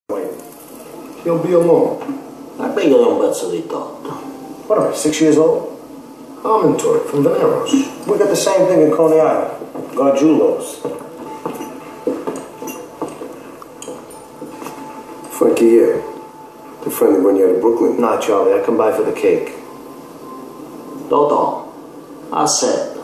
He'll be alone. I bet you're un pezzo di torto. What am I, 6 years old? Armentor from Veneros. We got the same thing in Coney Island. Gargiulos. Frankie here. The friendly one you had in Brooklyn. Nah, Charlie, I come by for the cake. Totò, a 7.